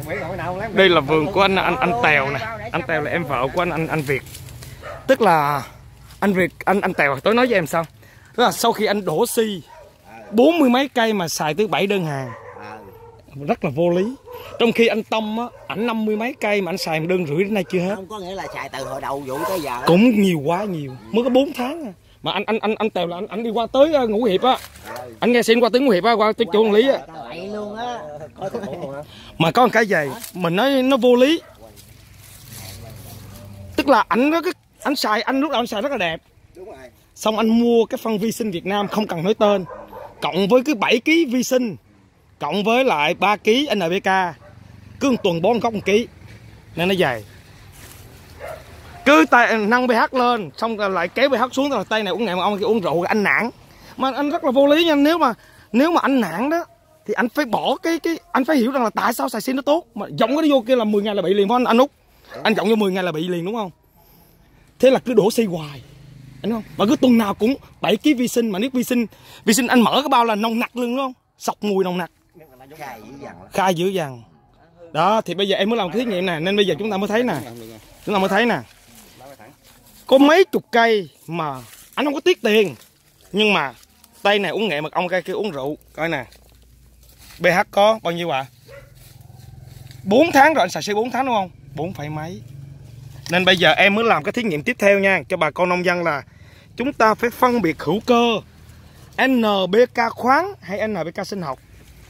Đây là vườn của anh Tèo nè. Anh Tèo là em vợ của anh Việt. Tức là anh Việt, anh Tèo tối nói với em sao? Tức là sau khi anh đổ xi 40 mấy cây mà xài tới 7 đơn hàng, rất là vô lý. Trong khi anh Tâm á, ảnh 50 mấy cây mà anh xài 1,5 đơn đến nay chưa hết. Không có nghĩa là xài từ hồi đầu vụ tới giờ. Cũng nhiều, quá nhiều, mới có 4 tháng à. Mà anh Tèo là anh đi qua tới Ngũ Hiệp á. Anh nghe xin qua tới Ngũ Hiệp á, qua tới chỗ Lý á. Luôn á. Mà có một cái gì mình nói nó vô lý. Tức là anh xài, lúc đầu anh xài rất là đẹp. Đúng rồi. Xong anh mua cái phân vi sinh Việt Nam không cần nói tên, cộng với cái 7 kg vi sinh, cộng với lại 3 kg NPK, cứ một tuần bón gốc 1 kg nên nó dày. Cứ tay nâng pH lên xong rồi lại kéo pH xuống, rồi tay này uống nghệ mật ong, kia uống rượu, anh nản. Mà anh rất là vô lý nha. Nếu mà anh nản đó thì anh phải bỏ cái anh phải hiểu rằng là tại sao xài xin nó tốt. Mà giọng cái vô kia là 10 ngày là bị liền, phải không anh Út? Anh giọng vô 10 ngày là bị liền đúng không? Thế là cứ đổ xi hoài, anh không? Mà cứ tuần nào cũng 7 kg vi sinh, mà nước vi sinh anh mở cái bao là nồng nặc luôn đúng không? Sọc mùi nồng nặc. Khai dữ dằn. Đó thì bây giờ em mới làm cái thí nghiệm nè, nên bây giờ chúng ta mới thấy nè. Chúng ta mới thấy nè. Có mấy chục cây mà anh không có tiếc tiền, nhưng mà tay này uống nghệ mật ong, cây kia uống rượu. Coi nè, pH có bao nhiêu ạ? 4 tháng rồi, anh xài 4 tháng đúng không? 4 phẩy mấy. Nên bây giờ em mới làm cái thí nghiệm tiếp theo nha, cho bà con nông dân là chúng ta phải phân biệt hữu cơ, NPK khoáng hay NPK sinh học.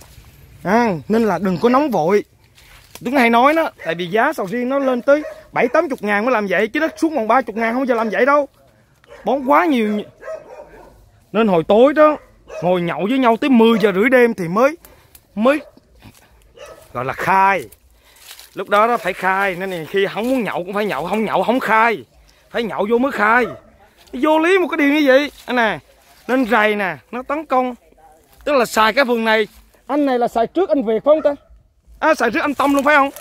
Nên là đừng có nóng vội. Đúng hay nói đó, tại vì giá sầu riêng nó lên tới 70-80 ngàn mới làm vậy, chứ nó xuống còn 30 ngàn không bao giờ làm vậy đâu. Bón quá nhiều. Nên hồi tối đó ngồi nhậu với nhau tới 10 giờ rưỡi đêm thì mới gọi là khai. Lúc đó đó phải khai, nên khi không muốn nhậu cũng phải nhậu, không nhậu không khai. Phải nhậu vô mới khai. Vô lý một cái điều như vậy. Anh nè, nên rầy nè, nó tấn công. Tức là xài cái vườn này, anh này là xài trước anh Việt phải không ta? Xài trước anh Tâm luôn phải không?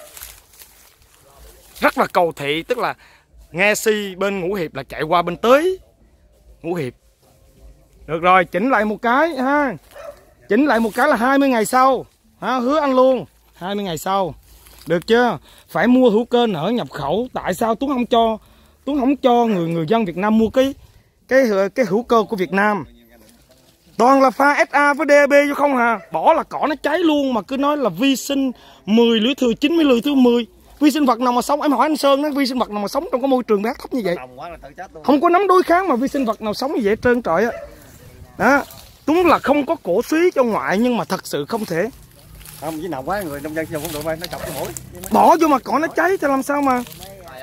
Rất là cầu thị, tức là nghe si bên Ngũ Hiệp là chạy qua bên tới Ngũ Hiệp. Được rồi, chỉnh lại một cái ha. Chỉnh lại một cái là 20 ngày sau ha, hứa anh luôn 20 ngày sau. Được chưa? Phải mua hữu cơ nở nhập khẩu. Tại sao Tuấn không cho người dân Việt Nam mua cái hữu cơ của Việt Nam? Toàn là pha SA với DAB chứ không hả? Bỏ là cỏ nó cháy luôn, mà cứ nói là vi sinh 10 lưỡi thừa 90 lưỡi thứ 10. Vi sinh vật nào mà sống, em hỏi anh Sơn đó, vi sinh vật nào mà sống trong cái môi trường pH thấp như vậy? Không có nắm đối kháng mà vi sinh vật nào sống như vậy trơn trọi á. Đó, đúng là không có cổ suý cho ngoại, nhưng mà thật sự không thể. Không, với nào quá người nông dân dùng không được, nó chọc cái mũi. Bỏ vô mà cỏ nó cháy thì làm sao mà.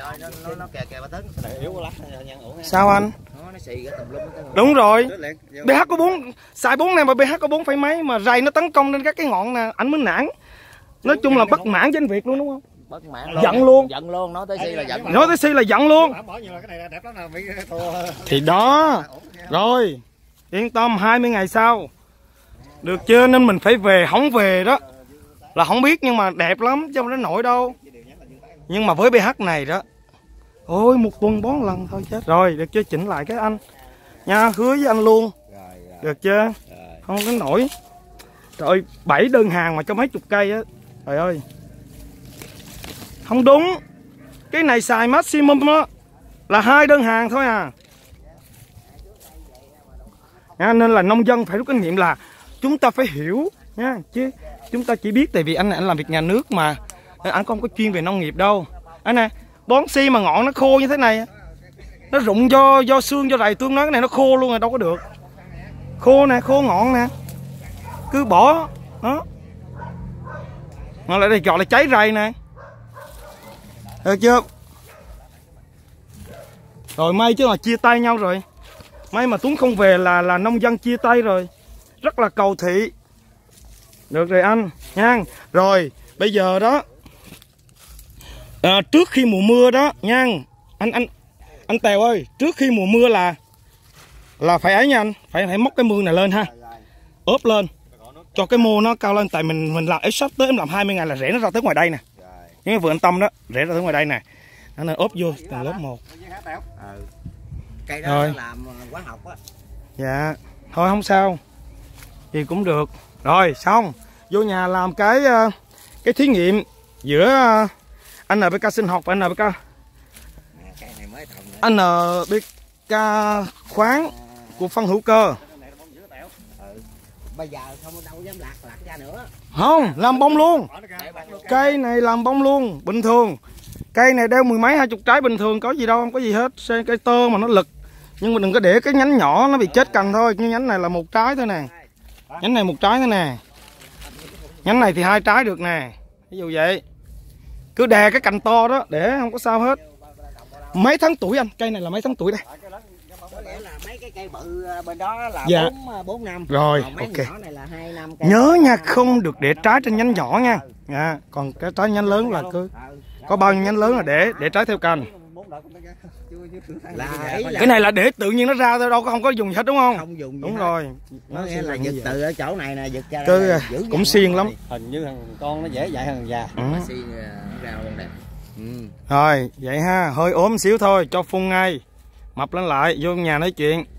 Sao anh? Đúng rồi. pH có 4, xài 4 này mà pH có 4 phẩy mấy mà rầy nó tấn công lên các cái ngọn nè, anh mới nản. Nói chung là bất mãn với anh Việt luôn đúng không? Bất mãn luôn. Giận luôn. Giận luôn, nói tới si là giận. Nói tới si là giận luôn. Thì đó. Rồi, yên tâm 20 ngày sau. Được chưa? Nên mình phải về, không về đó là không biết, nhưng mà đẹp lắm chứ không đến nổi đâu. Nhưng mà với pH này đó, ôi 1 tuần bón lần thôi chết. Rồi, được chưa? Chỉnh lại cái anh nha, hứa với anh luôn. Được chưa? Không đến nổi. Trời ơi, 7 đơn hàng mà cho mấy chục cây á. Trời ơi. Không đúng. Cái này xài maximum đó là 2 đơn hàng thôi à. Nên là nông dân phải rút kinh nghiệm là chúng ta phải hiểu nha, chứ chúng ta chỉ biết tại vì anh làm việc nhà nước mà anh không có chuyên về nông nghiệp đâu. Anh nè, bón xi mà ngọn nó khô như thế này, nó rụng do xương do rầy, tôi nói cái này nó khô luôn rồi đâu có được. Khô nè, khô ngọn nè, cứ bỏ đó, mà lại đây gọi là cháy rầy nè. Được chưa? Rồi may chứ là chia tay nhau rồi. May mà Tuấn không về là nông dân chia tay rồi. Rất là cầu thị. Được rồi anh nha. Rồi bây giờ đó trước khi mùa mưa đó nha anh Tèo ơi, trước khi mùa mưa là phải ấy nha anh, phải móc cái mương này lên ha, ốp lên cho cái mô nó cao lên. Tại mình làm shop tới em làm 20 ngày là rễ nó ra tới ngoài đây nè. Những cái vườn anh Tâm đó rễ ra tới ngoài đây nè, nó nên ốp vô từng lớp một. Cây đó làm hóa học á. Dạ thôi không sao, gì cũng được. Rồi xong vô nhà làm cái thí nghiệm giữa NPK sinh học và NPK Cây này mới trồng nữa. NPK khoáng của phân hữu cơ. Bây giờ không đâu dám lạc ra nữa. Không, làm bông luôn. Cây này làm bông luôn, bình thường. Cây này đeo 10 mấy 20 trái bình thường, có gì đâu, không có gì hết. Cây tơ mà nó lực. Nhưng mà đừng có để cái nhánh nhỏ nó bị chết cành thôi. Cái nhánh này là 1 trái thôi nè. Nhánh này 1 trái thôi nè. Nhánh này thì 2 trái được nè. Ví dụ vậy. Cứ đè cái cành to đó để không có sao hết. Mấy tháng tuổi anh? Cây này là mấy tháng tuổi đây? Có lẽ là mấy cái cây bự bên đó là dạ. 4 năm. Rồi, còn mấy ok. nhỏ này là 2 năm. Nhớ nha, không được để trái trên nhánh nhỏ nha. Dạ, còn cái trái nhánh lớn là cứ có bao nhiêu nhánh lớn là để trái theo cành. Cái này là để tự nhiên nó ra thôi, đâu có không có dùng gì hết đúng không? Không dùng. Đúng rồi. Nó nghĩa là giật từ ở chỗ này nè, giật ra Cứ cũng xiên lắm. Hình như thằng con nó dễ dạy hơn thằng già. xiên ra luôn đẹp. Rồi, vậy ha, hơi ốm xíu thôi, cho phun ngay. Mập lên lại, vô nhà nói chuyện.